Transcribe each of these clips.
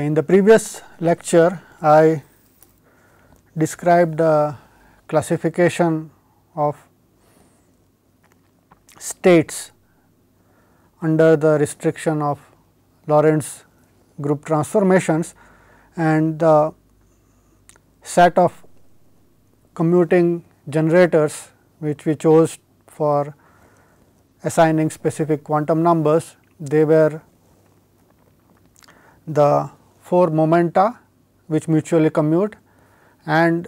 In the previous lecture, I described the classification of states under the restriction of Lorentz group transformations, and the set of commuting generators which we chose for assigning specific quantum numbers. They were the 4 momenta which mutually commute and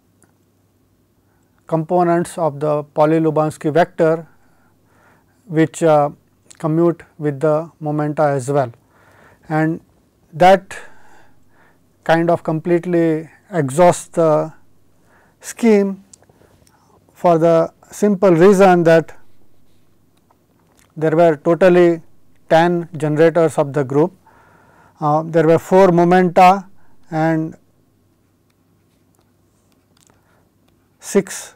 components of the Pauli-Lubansky vector which commute with the momenta as well. And that kind of completely exhausts the scheme for the simple reason that there were totally 10 generators of the group. There were 4 momenta and 6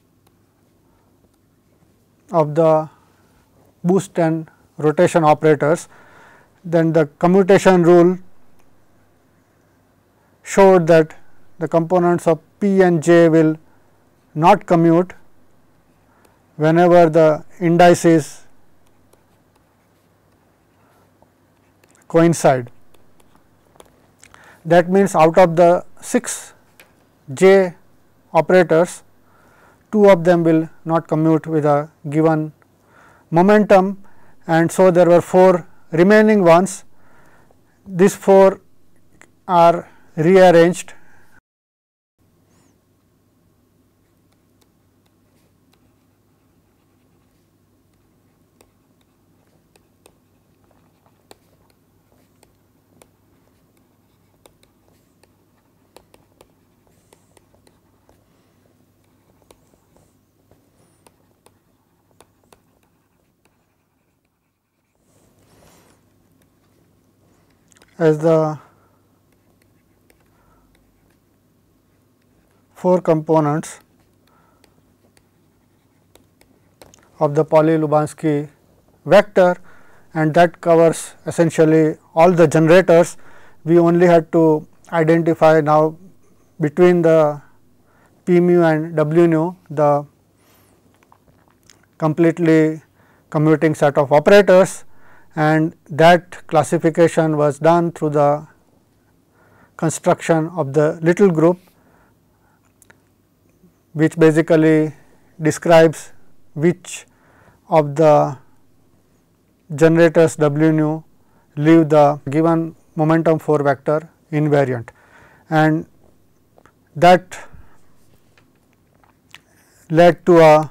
of the boost and rotation operators. Then the commutation rule showed that the components of P and J will not commute whenever the indices coincide. That means, out of the 6 J operators, 2 of them will not commute with a given momentum, and so there were 4 remaining ones. These 4 are rearranged as the 4 components of the Pauli-Lubansky vector, and that covers essentially all the generators. We only had to identify now between the P mu and W nu the completely commuting set of operators, and that classification was done through the construction of the little group, which basically describes which of the generators W nu leave the given momentum 4 vector invariant, and that led to a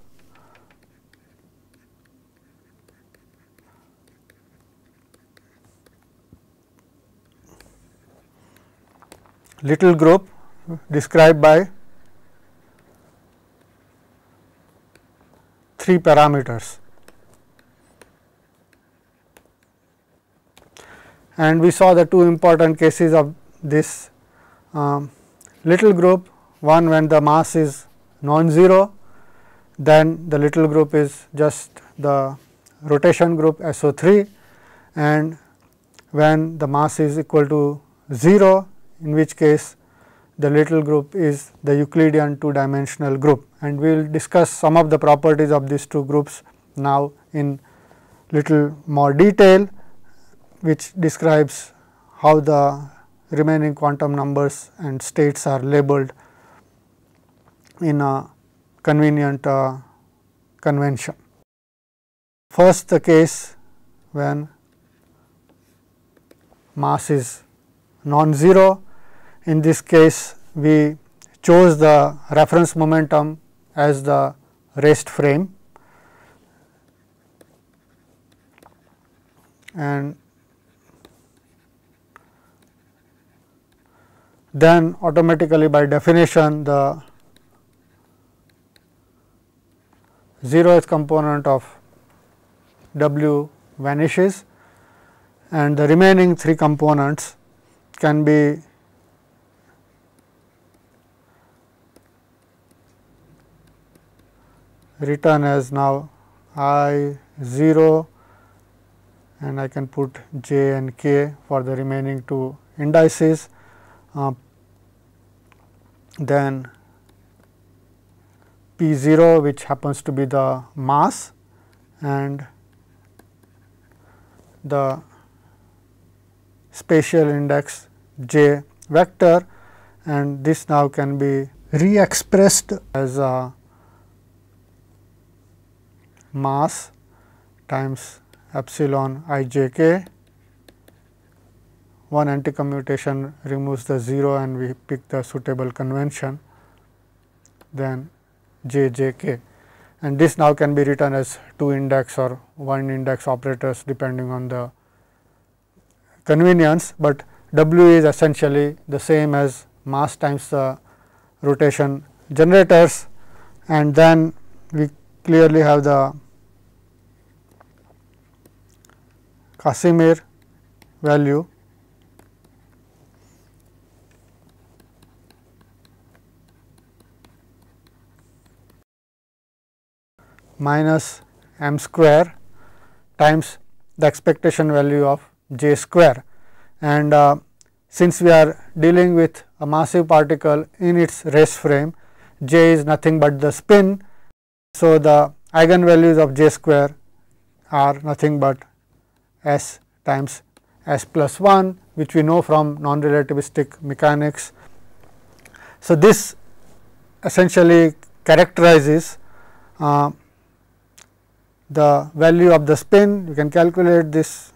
little group described by 3 parameters. And we saw the 2 important cases of this little group. One, when the mass is non-zero, then the little group is just the rotation group SO3, and when the mass is equal to 0, in which case the little group is the Euclidean 2-dimensional group, and we will discuss some of the properties of these 2 groups now in little more detail, which describes how the remaining quantum numbers and states are labeled in a convenient convention. First, the case when mass is non-zero. In this case, we chose the reference momentum as the rest frame, and then automatically by definition the 0th component of W vanishes, and the remaining 3 components can be written as now I 0 and I can put j and k for the remaining two indices. Then P 0, which happens to be the mass, and the spatial index j vector, and this now can be re-expressed as a mass times epsilon I j k. One anti-commutation removes the 0 and we pick the suitable convention, then j j k, and this now can be written as 2 index or 1 index operators depending on the convenience, but W is essentially the same as mass times the rotation generators, and then we clearly have the Casimir value minus m square times the expectation value of j square. And since we are dealing with a massive particle in its rest frame, j is nothing but the spin. So, the eigenvalues of j square are nothing but s times s plus 1, which we know from non-relativistic mechanics. So, this essentially characterizes the value of the spin. You can calculate this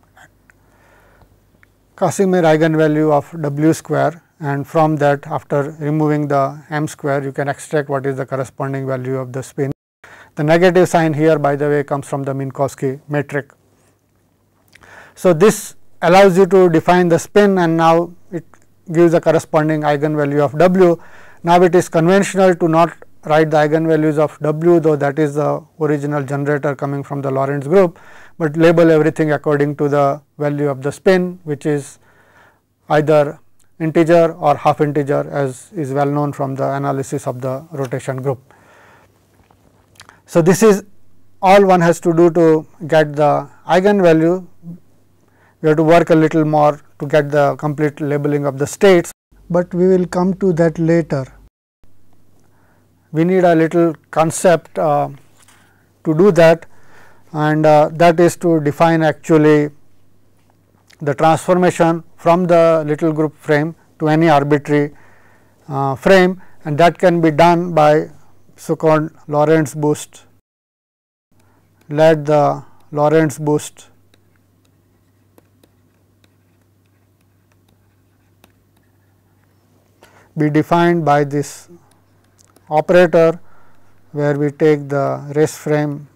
Casimir eigenvalue of W square, and from that, after removing the m square, you can extract what is the corresponding value of the spin. The negative sign here, by the way, comes from the Minkowski metric. So, this allows you to define the spin, and now it gives a corresponding eigenvalue of W. Now, it is conventional to not write the eigenvalues of W, though that is the original generator coming from the Lorentz group, but label everything according to the value of the spin, which is either integer or half integer, as is well known from the analysis of the rotation group. So, this is all one has to do to get the eigenvalue. We have to work a little more to get the complete labeling of the states, but we will come to that later. We need a little concept to do that, and that is to define actually the transformation from the little group frame to any arbitrary frame, and that can be done by so called Lorentz boost. Let the Lorentz boost be defined by this operator, where we take the rest frame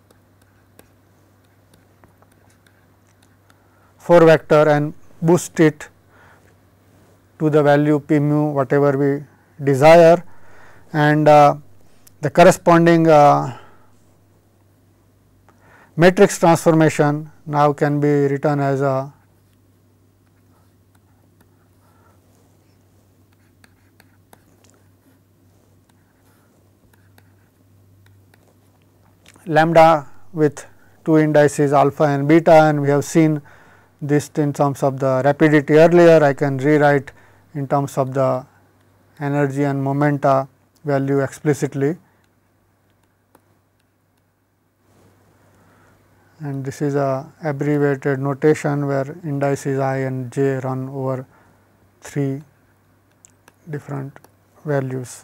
4 vector and boost it to the value p mu whatever we desire, and the corresponding matrix transformation now can be written as a lambda with 2 indices alpha and beta, and we have seen this in terms of the rapidity earlier. I can rewrite in terms of the energy and momenta value explicitly, and this is a abbreviated notation where indices I and j run over 3 different values.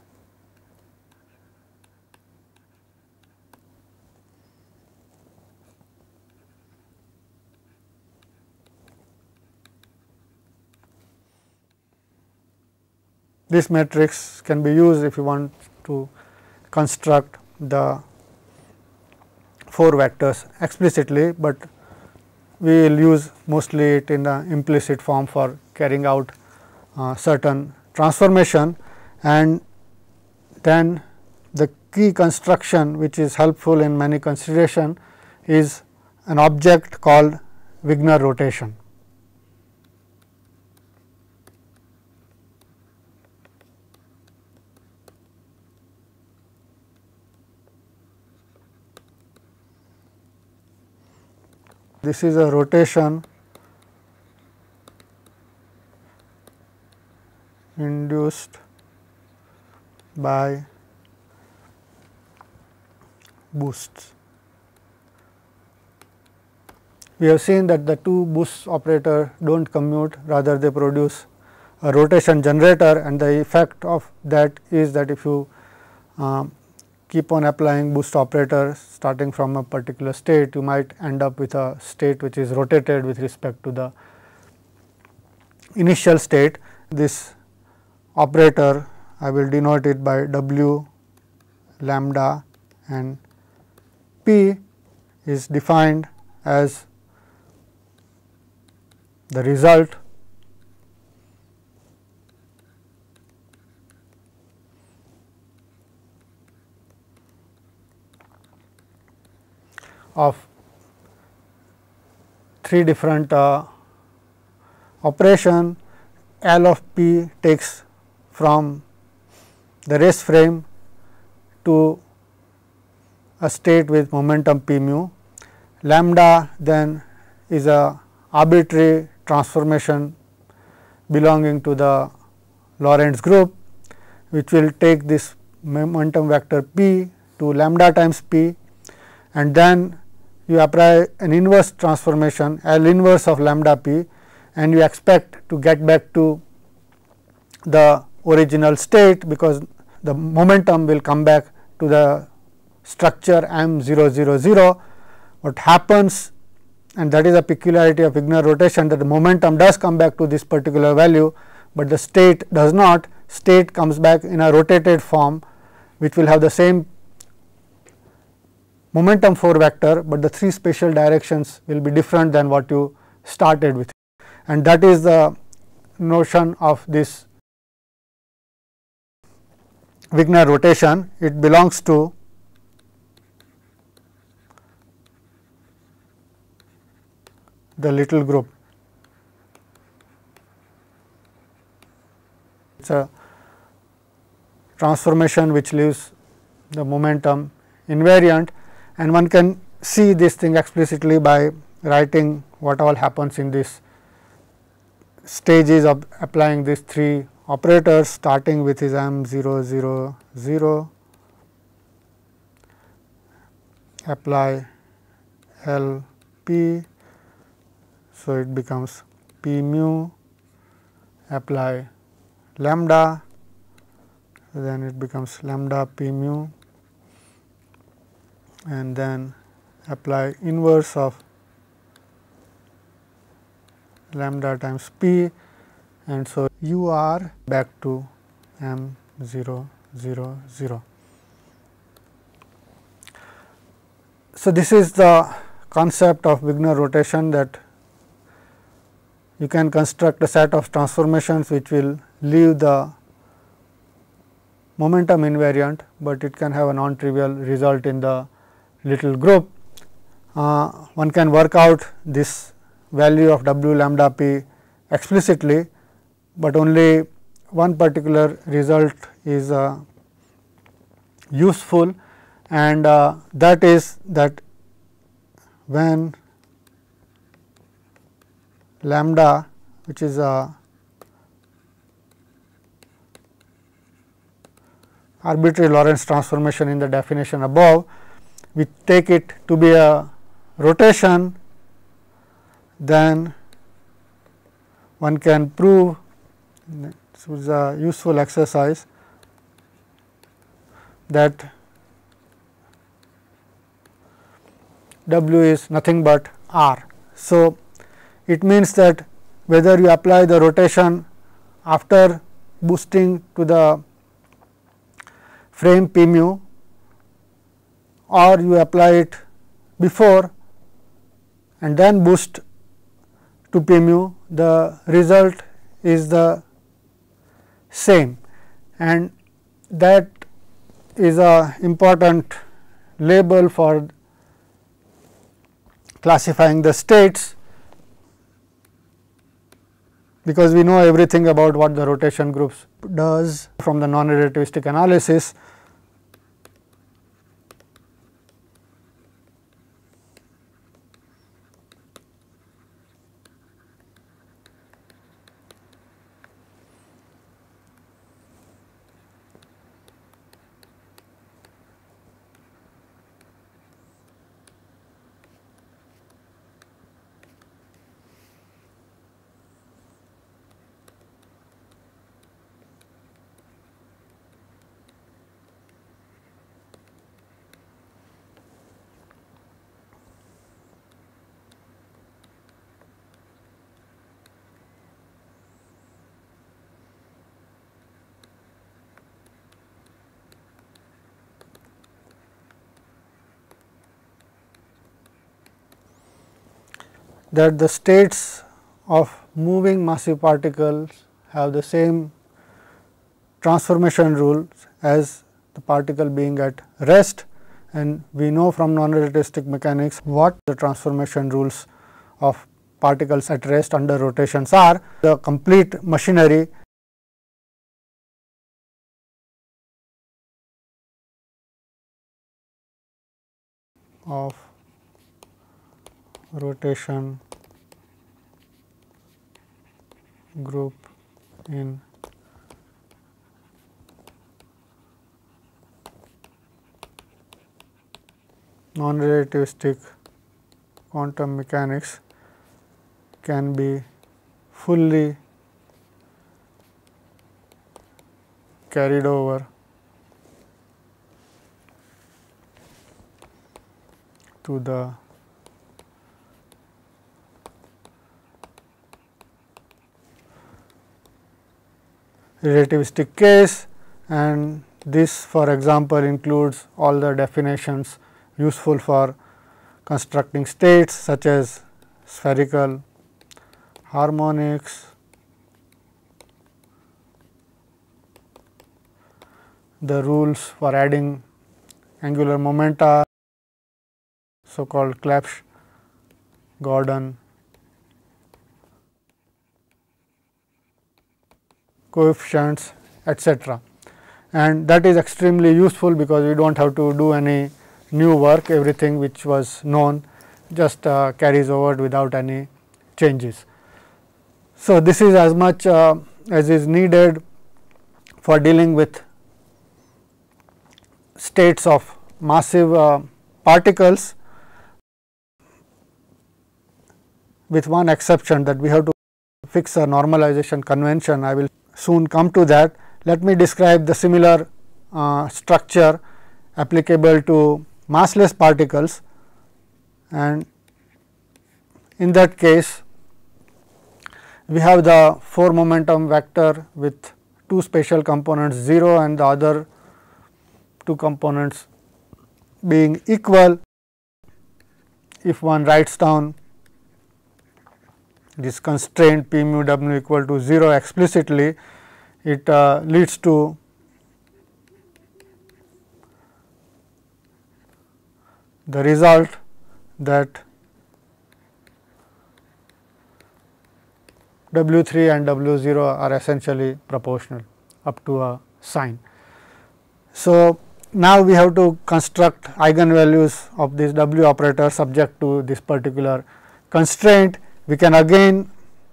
This matrix can be used if you want to construct the 4 vectors explicitly, but we will use mostly it in the implicit form for carrying out certain transformation. And then the key construction, which is helpful in many consideration, is an object called Wigner rotation. This is a rotation induced by boosts. We have seen that the two boost operator do not commute, rather they produce a rotation generator, and the effect of that is that if you keep on applying boost operator starting from a particular state, you might end up with a state which is rotated with respect to the initial state. This operator, I will denote it by W lambda, and P is defined as the result of three different operation. L of P takes from the race frame to a state with momentum p mu. Lambda then is a arbitrary transformation belonging to the Lorentz group, which will take this momentum vector p to lambda times p, and then you apply an inverse transformation L inverse of lambda p, and you expect to get back to the original state, because the momentum will come back to the structure m 0 0 0. What happens, and that is a peculiarity of Wigner rotation, that the momentum does come back to this particular value, but the state does not. State comes back in a rotated form, which will have the same momentum 4 vector, but the three spatial directions will be different than what you started with, and that is the notion of this Wigner rotation. It belongs to the little group. It is a transformation which leaves the momentum invariant, and one can see this thing explicitly by writing what all happens in this stages of applying these three operators, starting with is m 0 0 0, apply L p, so it becomes p mu, apply lambda, then it becomes lambda p mu, and then apply inverse of lambda times p, and so you are back to m 0 0 0. So, this is the concept of Wigner rotation, that you can construct a set of transformations which will leave the momentum invariant, but it can have a non-trivial result in the little group. One can work out this value of W lambda p explicitly, but only one particular result is useful, and that is that when lambda, which is a arbitrary Lorentz transformation in the definition above, we take it to be a rotation, then one can prove, this was a useful exercise, that W is nothing but R. So, it means that whether you apply the rotation after boosting to the frame p mu, or you apply it before and then boost to p mu, the result is the same, and that is a important label for classifying the states, because we know everything about what the rotation groups does from the non-relativistic analysis. that the states of moving massive particles have the same transformation rules as the particle being at rest, and we know from non-relativistic mechanics what the transformation rules of particles at rest under rotations are. The complete machinery of rotation group in non-relativistic quantum mechanics can be fully carried over to the relativistic case, and this for example includes all the definitions useful for constructing states such as spherical harmonics, the rules for adding angular momenta, so called Clebsch-Gordon coefficients, etc. And that is extremely useful because we do not have to do any new work, everything which was known just carries over without any changes. So, this is as much as is needed for dealing with states of massive particles, with one exception that we have to fix a normalization convention. I will soon come to that. Let me describe the similar structure applicable to massless particles, and in that case we have the 4 momentum vector with 2 spatial components 0 and the other 2 components being equal. If one writes down this constraint p mu w equal to 0 explicitly, it leads to the result that W 3 and W 0 are essentially proportional up to a sign. So, now we have to construct eigenvalues of this W operator subject to this particular constraint. We can again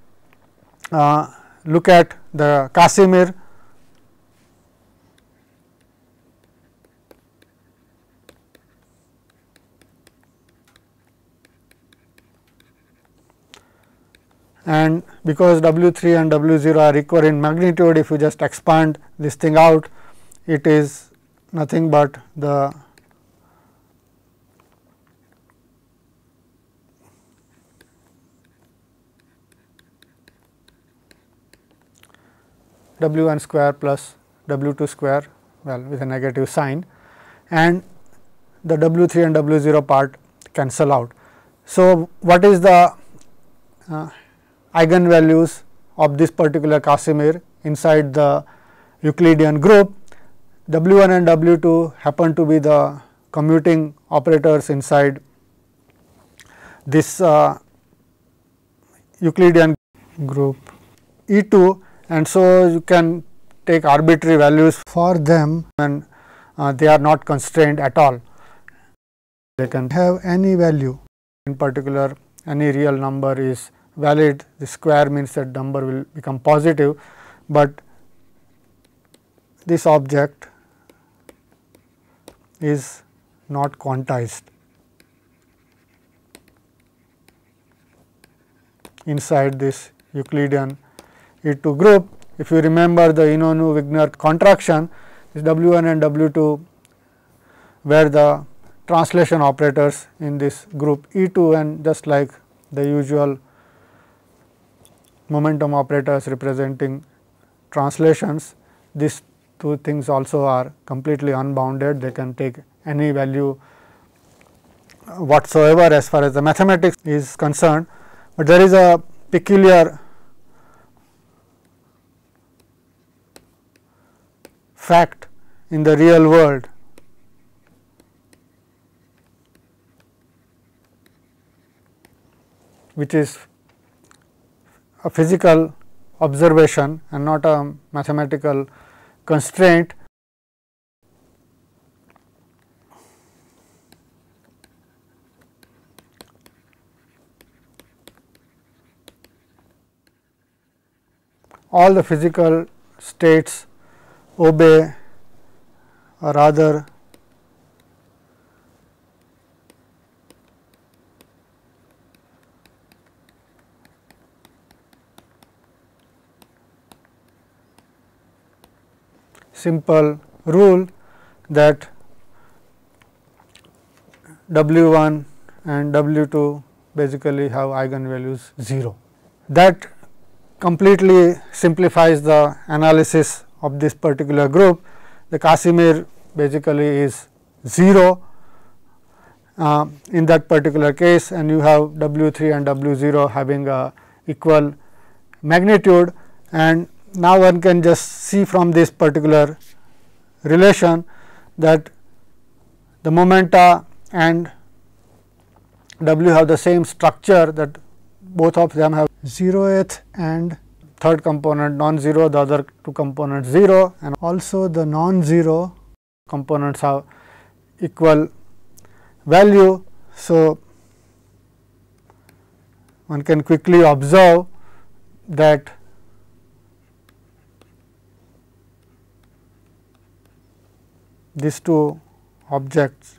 look at the Casimir and because W 3 and W 0 are equal in magnitude, if you just expand this thing out, it is nothing but the W 1 square plus W 2 square, well, with a negative sign, and the W 3 and W 0 part cancel out. So, what is the eigenvalues of this particular Casimir inside the Euclidean group? W 1 and W 2 happen to be the commuting operators inside this Euclidean group E 2, and so you can take arbitrary values for them, and they are not constrained at all. They can have any value, in particular any real number is valid. The square means that number will become positive, but this object is not quantized inside this Euclidean E2 group. If you remember the Inonu-Wigner contraction, this W 1 and W 2 were the translation operators in this group E2, and just like the usual momentum operators representing translations, these two things also are completely unbounded. They can take any value whatsoever as far as the mathematics is concerned, but there is a peculiar fact in the real world which is a physical observation and not a mathematical constraint. All the physical states obey or rather simple rule that W1 and W2 basically have eigenvalues 0. That completely simplifies the analysis of this particular group. The Casimir basically is 0 in that particular case, and you have W3 and W0 having a equal magnitude. And now one can just see from this particular relation that the momenta and W have the same structure, that both of them have 0th and third component non-zero, the other two components 0, and also the non-zero components have equal value. So, one can quickly observe that these two objects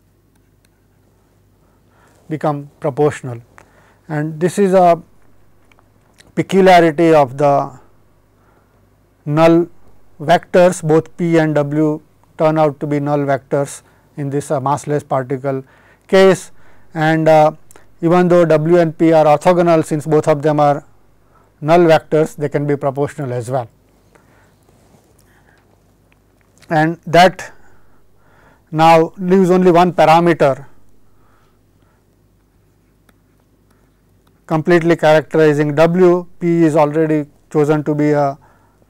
become proportional, and this is a peculiarity of the null vectors. Both P and W turn out to be null vectors in this massless particle case, and even though W and P are orthogonal, since both of them are null vectors, they can be proportional as well. And that now leaves only one parameter completely characterizing W. P is already chosen to be a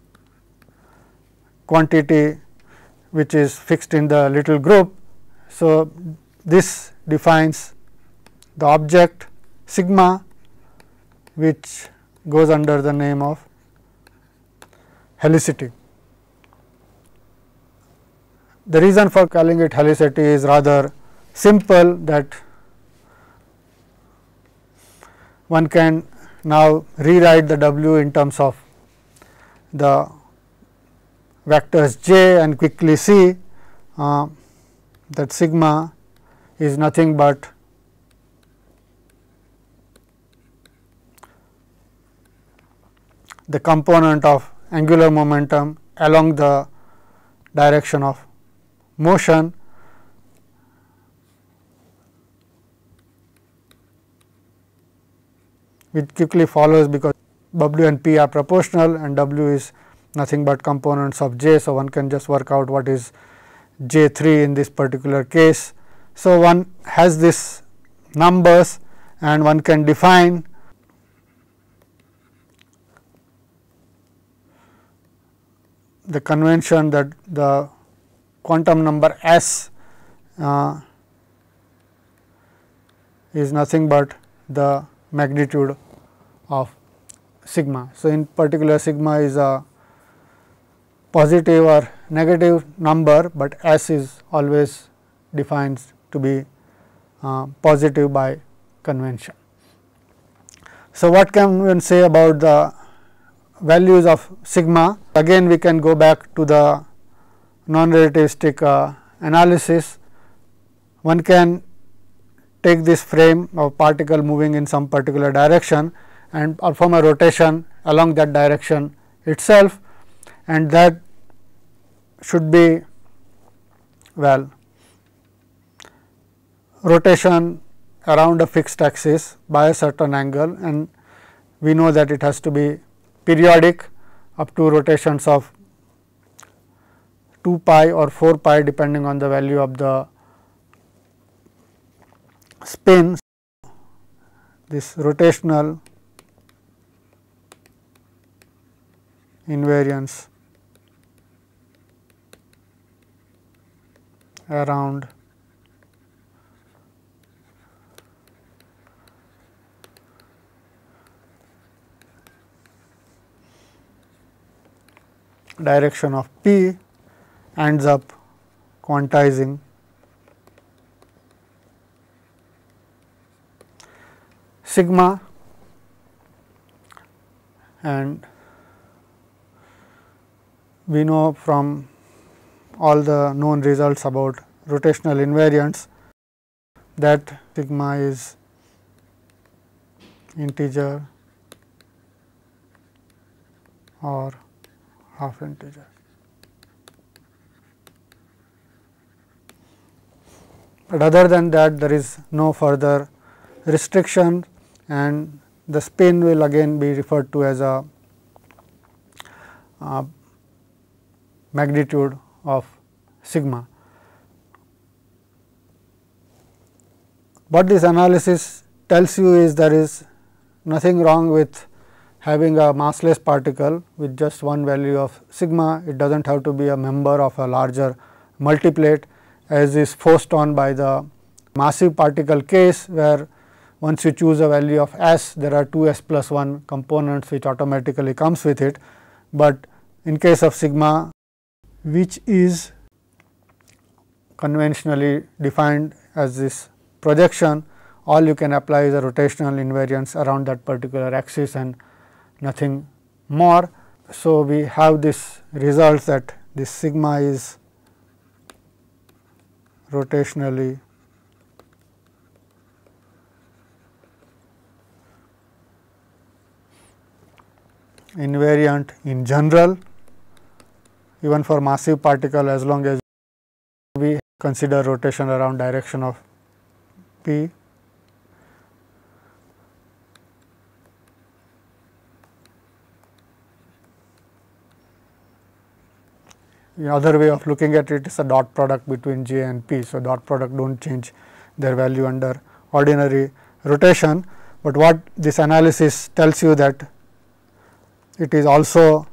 quantity which is fixed in the little group. So, this defines the object sigma, which goes under the name of helicity. The reason for calling it helicity is rather simple, that one can now rewrite the W in terms of the vectors j and quickly see that sigma is nothing but the component of angular momentum along the direction of motion, which quickly follows because W and P are proportional and W is nothing but components of j. So, one can just work out what is j 3 in this particular case. So, one has this numbers and one can define the convention that the quantum number s is nothing but the magnitude of sigma. So, in particular sigma is a positive or negative number, but s is always defined to be positive by convention. So, what can one say about the values of sigma? Again we can go back to the non-relativistic analysis. One can take this frame of particle moving in some particular direction and perform a rotation along that direction itself, and that should be rotation around a fixed axis by a certain angle, and we know that it has to be periodic up to rotations of 2 pi or 4 pi depending on the value of the spin. this rotational invariance around direction of P ends up quantizing sigma, and we know from all the known results about rotational invariants that sigma is integer or half integer. But other than that, there is no further restriction, and the spin will again be referred to as a magnitude of sigma. What this analysis tells you is there is nothing wrong with having a massless particle with just one value of sigma. It does not have to be a member of a larger multiplate, as is forced on by the massive particle case, where once you choose a value of s, there are 2 s plus 1 components which automatically comes with it. But in case of sigma, which is conventionally defined as this projection, all you can apply is a rotational invariance around that particular axis and nothing more. So, we have this result that this sigma is rotationally invariant in general, even for massive particle, as long as we consider rotation around direction of P. The other way of looking at it is a dot product between J and P. So, dot product do not change their value under ordinary rotation, but what this analysis tells you that it is also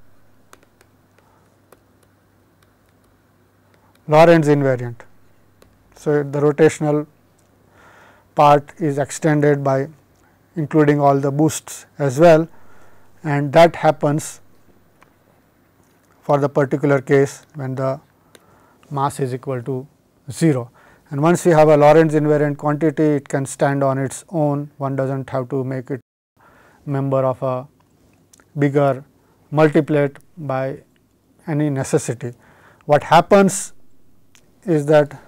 Lorentz invariant. So, the rotational part is extended by including all the boosts as well, and that happens for the particular case when the mass is equal to 0. And once we have a Lorentz invariant quantity, it can stand on its own. One does not have to make it member of a bigger multiplate by any necessity. What happens is that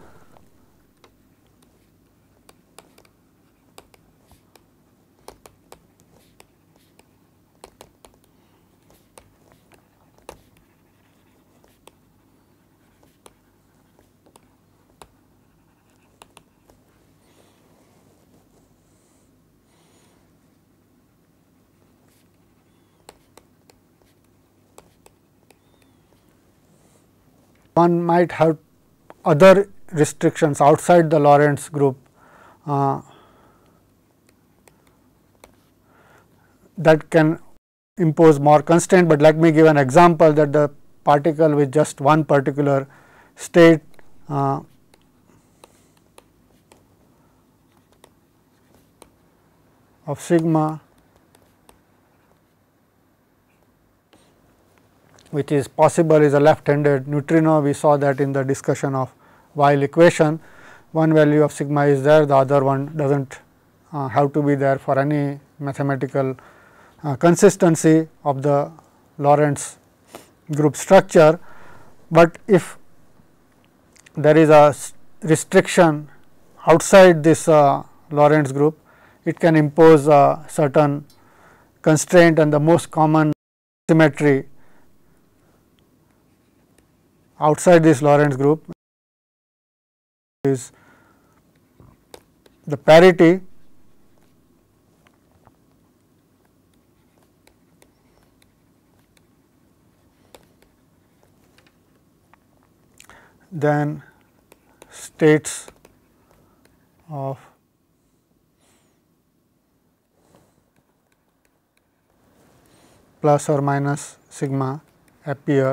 one might have other restrictions outside the Lorentz group that can impose more constraint, but let me give an example that the particle with just one particular state of sigma, which is possible, is a left-handed neutrino. We saw that in the discussion of Weil equation. One value of sigma is there, the other one does not have to be there for any mathematical consistency of the Lorentz group structure. But if there is a restriction outside this Lorentz group, it can impose a certain constraint, and the most common symmetry outside this Lorentz group is the parity then states of plus or minus sigma appear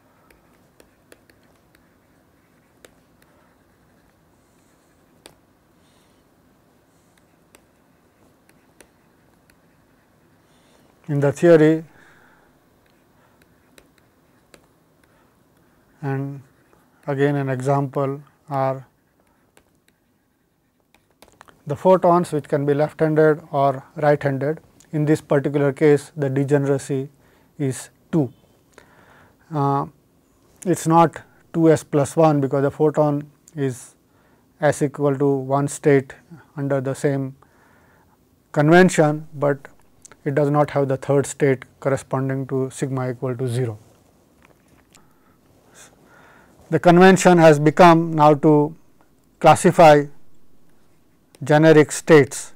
in the theory, and again an example are the photons, which can be left handed or right handed. In this particular case, the degeneracy is 2. It is not 2s plus 1, because the photon is s equal to 1 state under the same convention, but it does not have the third state corresponding to sigma equal to 0. The convention has become now to classify generic states.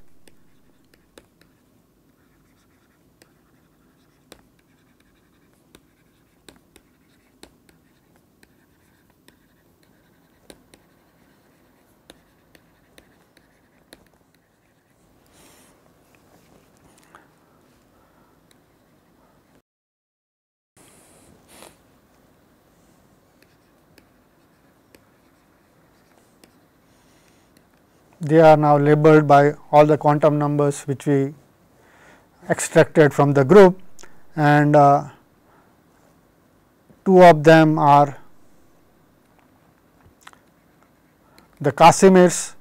They are now labeled by all the quantum numbers which we extracted from the group, and 2 of them are the Casimirs,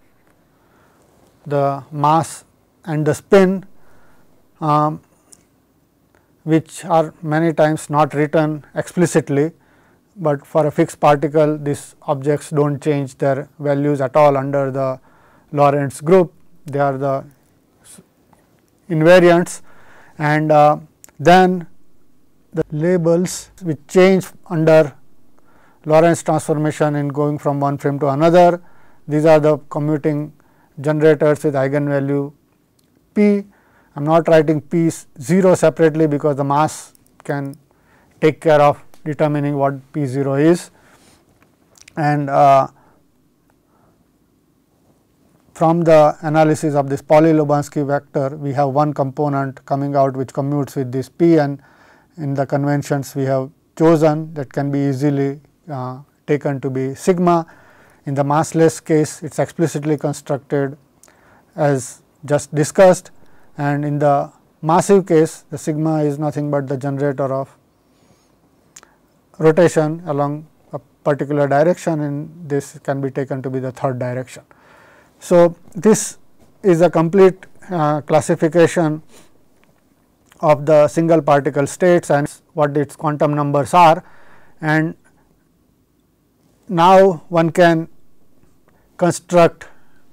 the mass and the spin, which are many times not written explicitly, but for a fixed particle these objects do not change their values at all under the Lorentz group. They are the invariants, and then the labels which change under Lorentz transformation in going from one frame to another. These are the commuting generators with eigenvalue p. I am not writing p 0 separately, because the mass can take care of determining what p 0 is, and from the analysis of this Pauli-Lubanski vector, we have one component coming out which commutes with this p, and in the conventions we have chosen that can be easily taken to be sigma. In the massless case, it is explicitly constructed as just discussed, and in the massive case, the sigma is nothing but the generator of rotation along a particular direction, and this can be taken to be the third direction. So, this is a complete classification of the single particle states and what its quantum numbers are, and now one can construct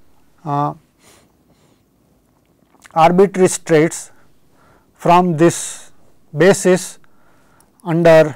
arbitrary states from this basis under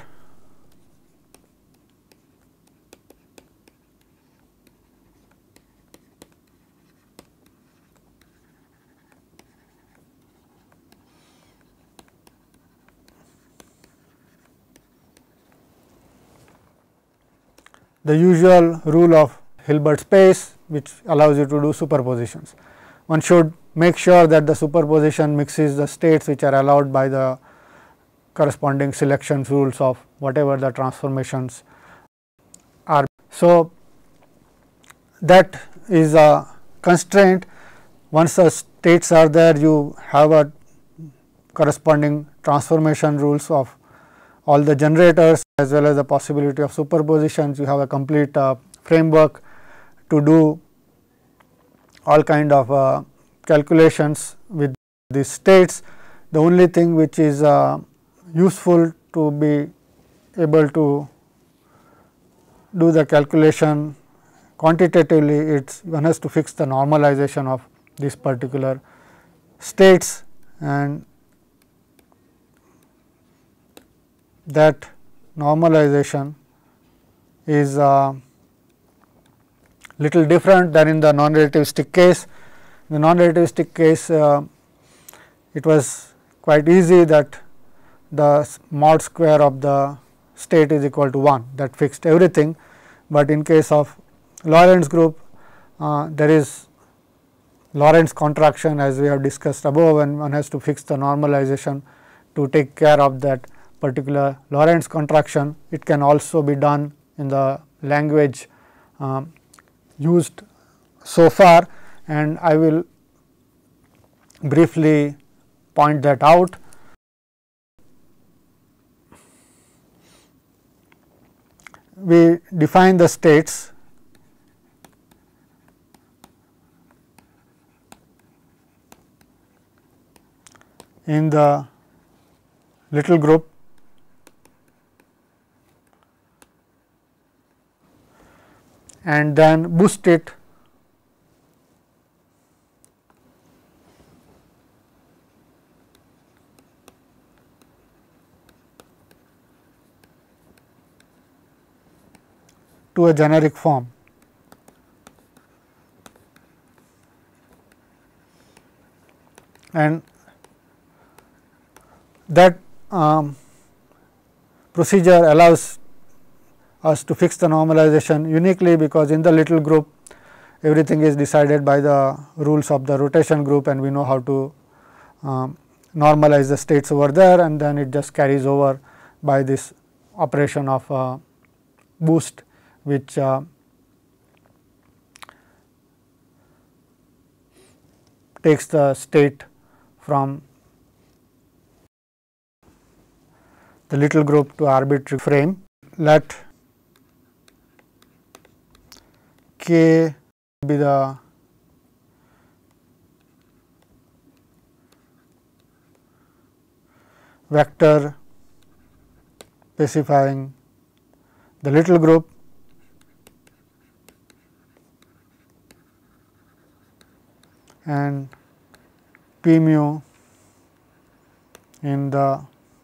the usual rule of Hilbert space, which allows you to do superpositions. One should make sure that the superposition mixes the states which are allowed by the corresponding selection rules of whatever the transformations are. So, that is a constraint. Once the states are there, you have a corresponding transformation rules of all the generators as well as the possibility of superpositions. You have a complete framework to do all kind of calculations with these states. The only thing which is useful to be able to do the calculation quantitatively, it's one has to fix the normalization of these particular states, and that normalization is little different than in the non-relativistic case. In the non-relativistic case, it was quite easy that the mod square of the state is equal to 1, that fixed everything, but in case of Lorentz group, there is Lorentz contraction as we have discussed above, and one has to fix the normalization to take care of that particular Lorentz contraction. It can also be done in the language used so far, and I will briefly point that out. We define the states in the little group and then boost it to a generic form. And that procedure allows us to fix the normalization uniquely, because in the little group everything is decided by the rules of the rotation group, and we know how to normalize the states over there, and then it just carries over by this operation of boost, which takes the state from the little group to arbitrary frame. Let K be the vector specifying the little group, and P mu in the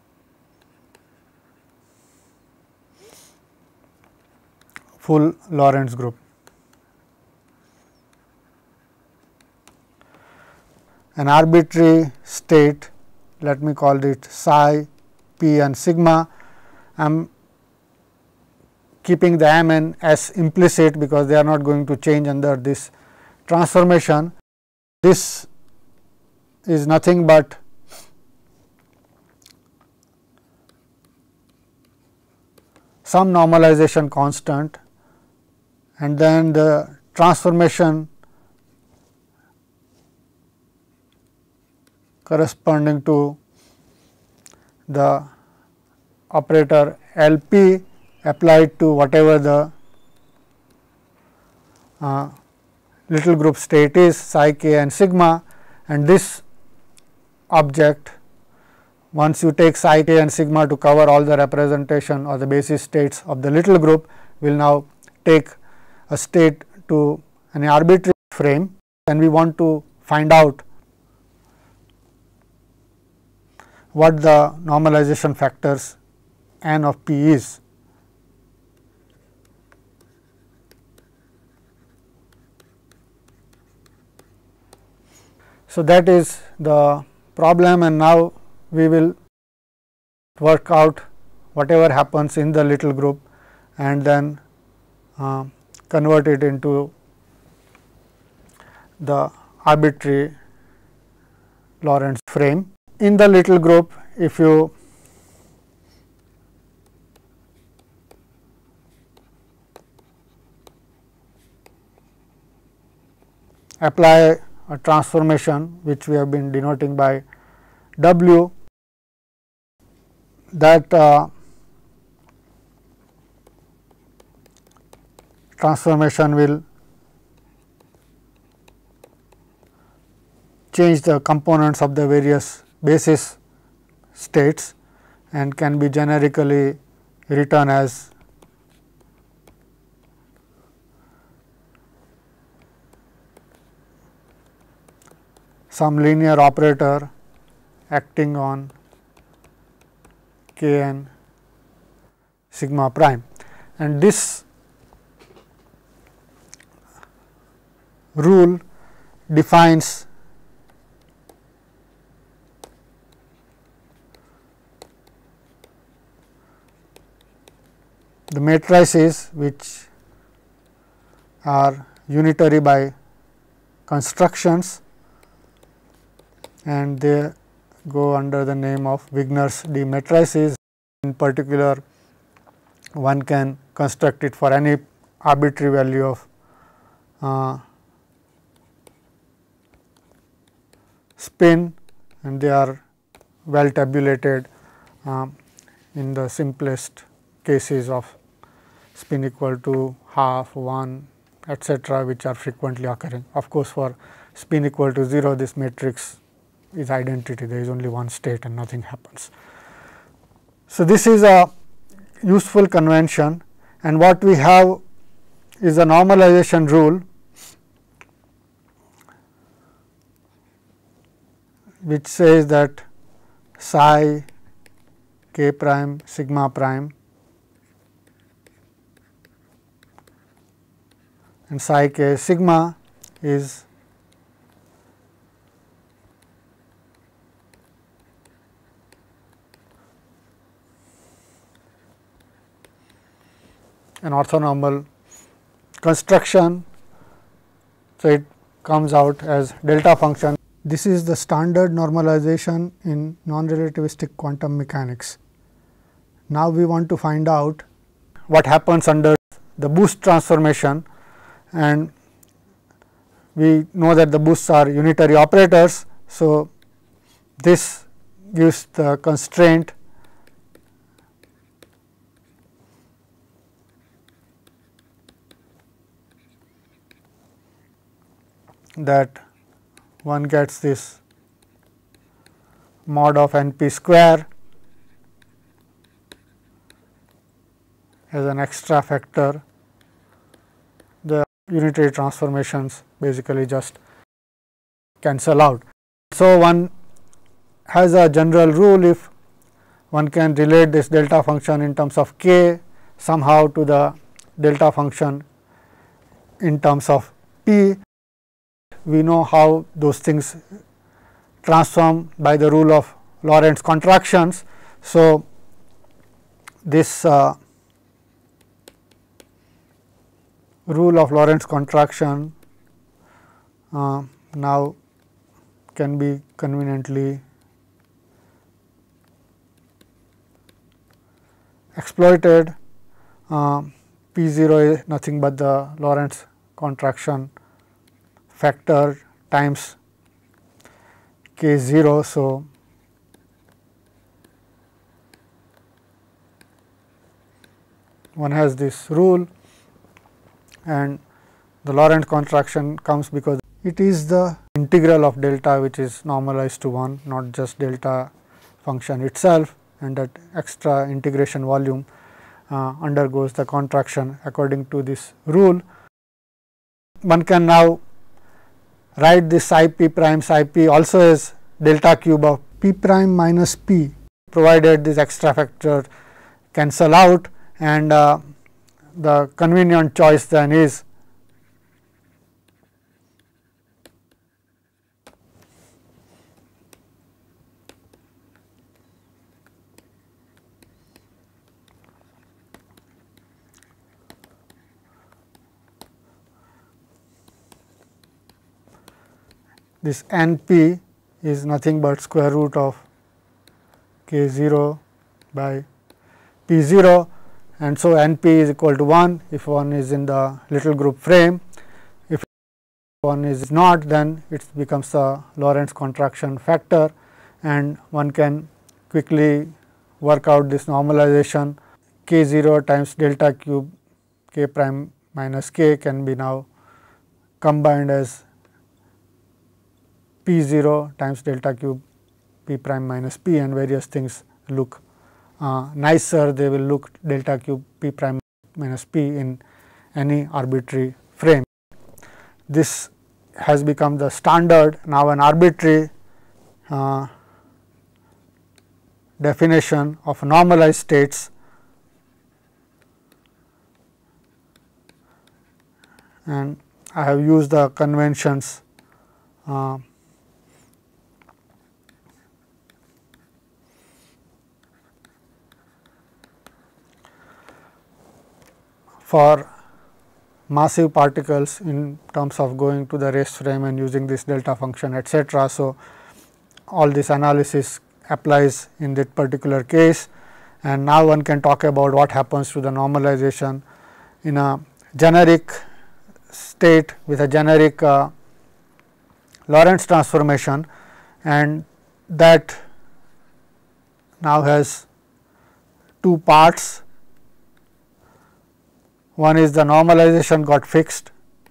full Lorentz group. An arbitrary state, let me call it psi, p and sigma. I am keeping the mn as implicit because they are not going to change under this transformation. This is nothing but some normalization constant, and then the transformation corresponding to the operator L p applied to whatever the little group state is, psi, k and sigma, and this object, once you take psi, k and sigma to cover all the representation or the basis states of the little group, will now take a state to an arbitrary frame, and we want to find out what the normalization factors n of p is. So, that is the problem, and now we will work out whatever happens in the little group and then convert it into the arbitrary Lorentz frame. In the little group, if you apply a transformation which we have been denoting by W, that transformation will change the components of the various basis states and can be generically written as some linear operator acting on k n sigma prime, and this rule defines the matrices which are unitary by constructions, and they go under the name of Wigner's D matrices. In particular, one can construct it for any arbitrary value of spin, and they are well tabulated in the simplest cases of spin equal to half, 1, etc., which are frequently occurring. Of course, for spin equal to 0, this matrix is identity, there is only one state and nothing happens. So, this is a useful convention, and what we have is a normalization rule which says that psi k prime sigma prime and psi k sigma is an orthonormal construction. So, it comes out as delta function. This is the standard normalization in non-relativistic quantum mechanics. Now, we want to find out what happens under the boost transformation, and we know that the boosts are unitary operators. So, this gives the constraint that one gets this mod of n p square as an extra factor. The unitary transformations basically just cancel out. So, one has a general rule, if one can relate this delta function in terms of k somehow to the delta function in terms of p, we know how those things transform by the rule of Lorentz contractions. So, this rule of Lorentz contraction now can be conveniently exploited. P 0 is nothing but the Lorentz contraction factor times k 0. So, one has this rule, and the Lorentz contraction comes because it is the integral of delta which is normalized to 1, not just delta function itself, and that extra integration volume undergoes the contraction according to this rule. One can now write this psi p prime psi p also as delta cube of p prime minus p, provided this extra factor cancel out, and the convenient choice then is this n p is nothing but square root of k 0 by p 0, and so n p is equal to 1 if one is in the little group frame. If one is not, then it becomes a Lorentz contraction factor, and one can quickly work out this normalization. K 0 times delta cube k prime minus k can be now combined as p 0 times delta cube p prime minus p, and various things look nicer. They will look delta cube p prime minus p in any arbitrary frame. This has become the standard. Now, an arbitrary definition of normalized states, and I have used the conventions for massive particles in terms of going to the rest frame and using this delta function, etc. So, all this analysis applies in that particular case. And now one can talk about what happens to the normalization in a generic state with a generic Lorentz transformation, and that now has two parts. One is the normalization got fixed,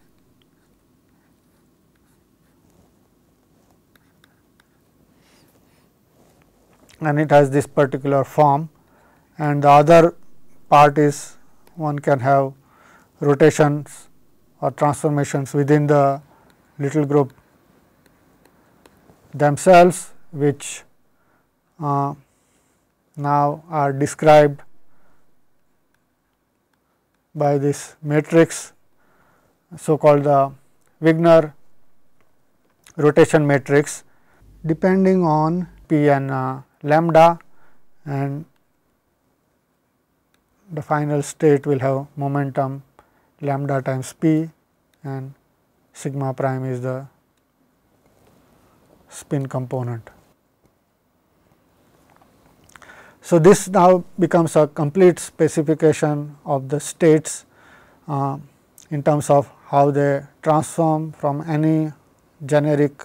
and it has this particular form, and the other part is one can have rotations or transformations within the little group themselves, which now are described by this matrix, so called the Wigner rotation matrix, depending on p and lambda, and the final state will have momentum lambda times p, and sigma prime is the spin component. So, this now becomes a complete specification of the states in terms of how they transform from any generic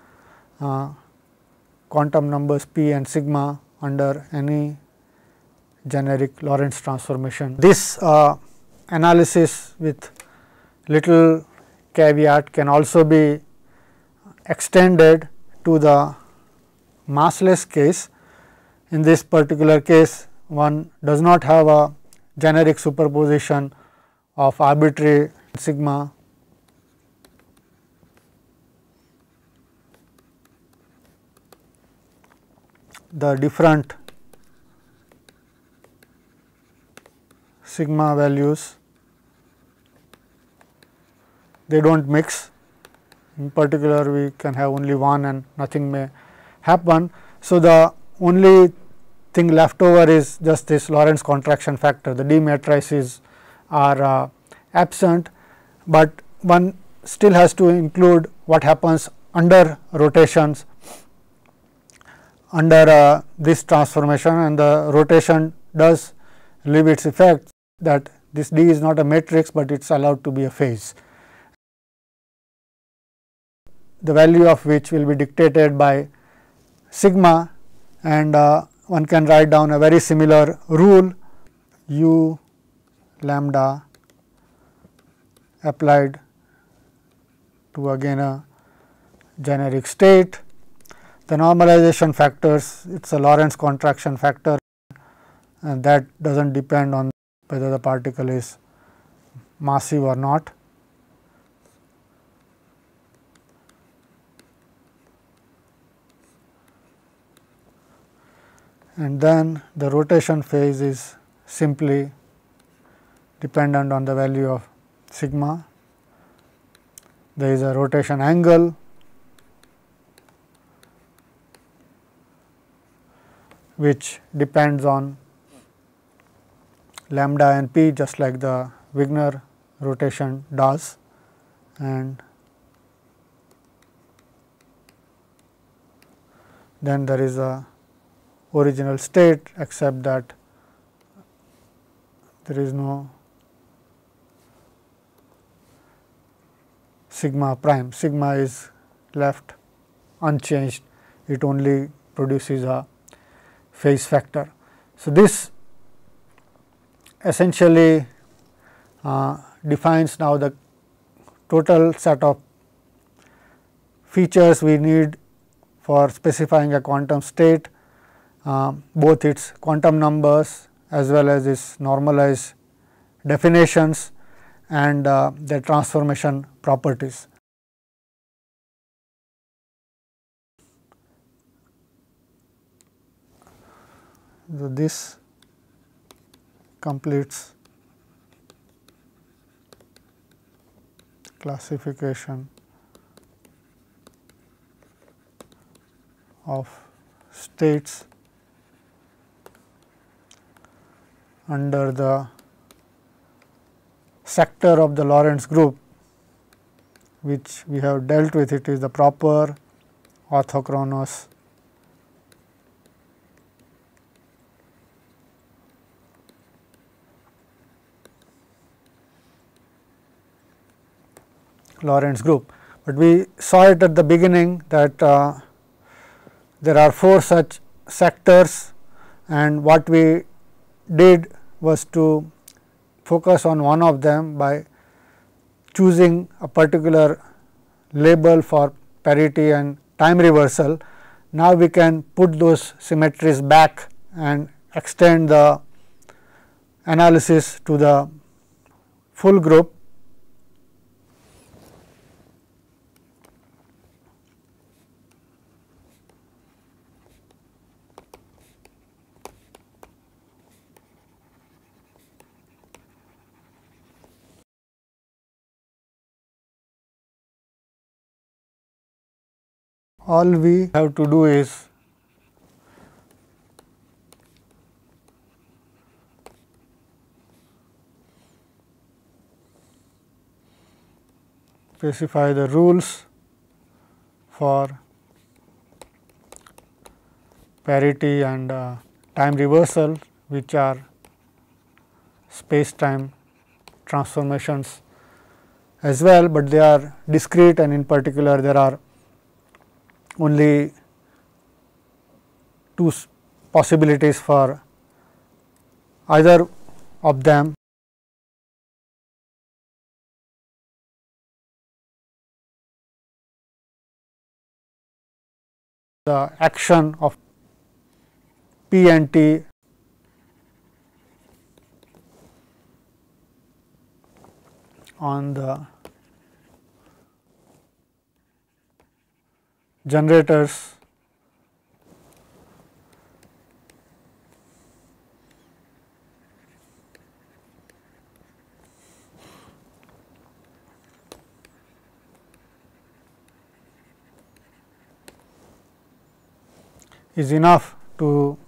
quantum numbers p and sigma under any generic Lorentz transformation. This analysis with little caveat can also be extended to the massless case. In this particular case, one does not have a generic superposition of arbitrary sigma the different sigma values, they do not mix. In particular, we can have only one and nothing may happen. So, the only thing left over is just this Lorentz contraction factor, the D matrices are absent, but one still has to include what happens under rotations under this transformation, and the rotation does leave its effect that this D is not a matrix, but it is allowed to be a phase, the value of which will be dictated by sigma, and one can write down a very similar rule u lambda applied to again a generic state. The normalization factors, it is a Lorentz contraction factor, and that does not depend on whether the particle is massive or not. And then the rotation phase is simply dependent on the value of sigma. There is a rotation angle, which depends on lambda and p, just like the Wigner rotation does, and then there is a original state, except that there is no sigma prime. Sigma is left unchanged, it only produces a phase factor. So, this essentially defines now the total set of features we need for specifying a quantum state, both its quantum numbers as well as its normalized definitions and their transformation properties. So, this completes classification of states under the sector of the Lorentz group, which we have dealt with. It is the proper orthochronous Lorentz group. But we saw it at the beginning that there are 4 such sectors, and what we did was to focus on one of them by choosing a particular label for parity and time reversal. Now, we can put those symmetries back and extend the analysis to the full group. All we have to do is specify the rules for parity and time reversal, which are space time transformations as well, but they are discrete, and in particular there are only 2 possibilities for either of them. The action of P and T on the generators is enough to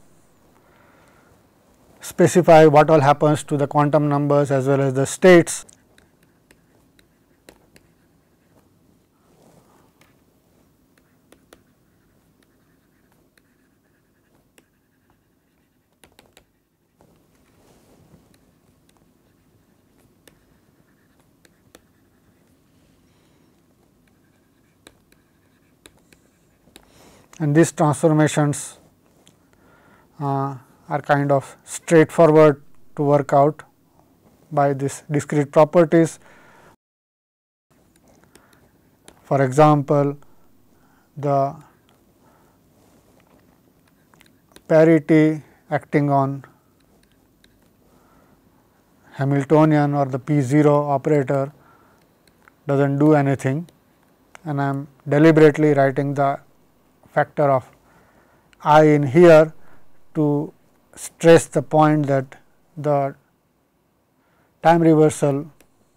specify what all happens to the quantum numbers as well as the states. And these transformations are kind of straightforward to work out by these discrete properties. For example, the parity acting on Hamiltonian or the P0 operator does not do anything, and I am deliberately writing the factor of I in here to stress the point that the time reversal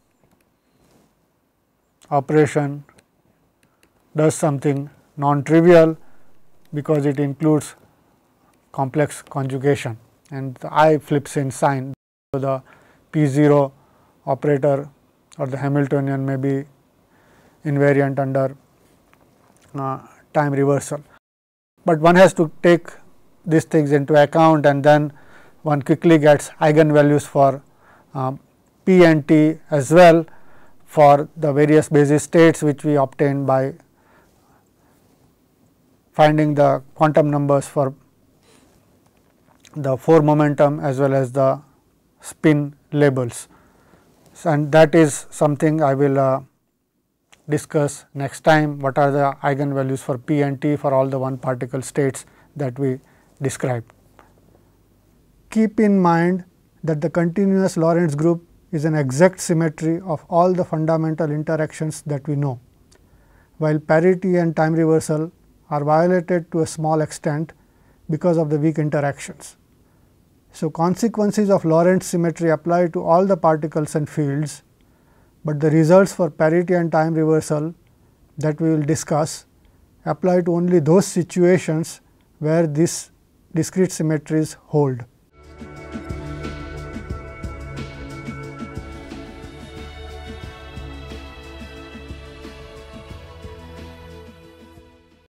operation does something non-trivial because it includes complex conjugation, and the I flips in sign. So, the P0 operator or the Hamiltonian may be invariant under time reversal, but one has to take these things into account, and then one quickly gets eigenvalues for P and T as well for the various basis states, which we obtain by finding the quantum numbers for the 4 momentum as well as the spin labels. And that is something I will discuss next time, what are the eigenvalues for P and T for all the 1 particle states that we described. Keep in mind that the continuous Lorentz group is an exact symmetry of all the fundamental interactions that we know, while parity and time reversal are violated to a small extent because of the weak interactions. So, consequences of Lorentz symmetry apply to all the particles and fields, but the results for parity and time reversal that we will discuss apply to only those situations where these discrete symmetries hold.